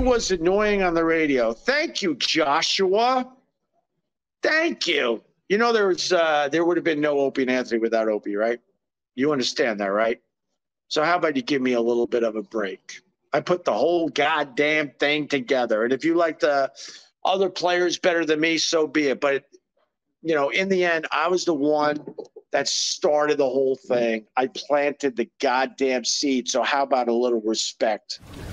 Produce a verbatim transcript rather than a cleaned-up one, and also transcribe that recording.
was annoying on the radio. Thank you, Joshua. Thank you. You know, there was uh, there would have been no Opie and Anthony without Opie, right? You understand that, right? So how about you give me a little bit of a break? I put the whole goddamn thing together. And if you like the other players better than me, so be it. But, you know, in the end, I was the one that started the whole thing. I planted the goddamn seed. So how about a little respect?